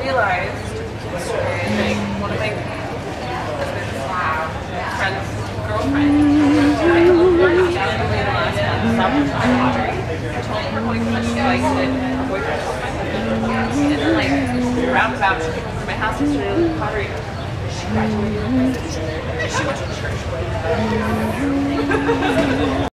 realized yesterday, like, one of my husband's friend's girlfriend, I told her not down in the last month, I told her going to she liked it, and her boyfriend told my husband, and then like roundabout, she came over to my house yesterday with pottery. She graduated, she went to church.